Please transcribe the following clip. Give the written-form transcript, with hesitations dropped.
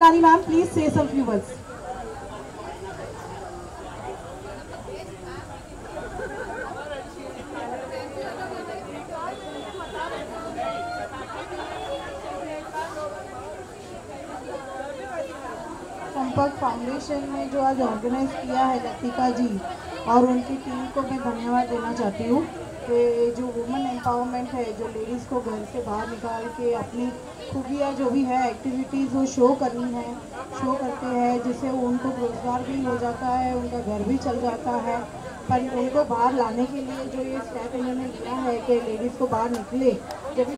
Rani ma'am, please say some few words. Sampark foundation ने जो आज ऑर्गेनाइज किया है लतिका जी और उनकी टीम को मैं धन्यवाद देना चाहती हूँ कि जो वुमेन एम्पावरमेंट है, जो लेडीज़ को घर से बाहर निकाल के अपनी खूबियाँ जो भी है एक्टिविटीज़ वो शो करनी है, शो करते हैं, जिससे उनको रोज़गार भी हो जाता है, उनका घर भी चल जाता है। पर उनको बाहर लाने के लिए जो ये स्टेप इन्होंने लिया है कि लेडीज़ को बाहर निकले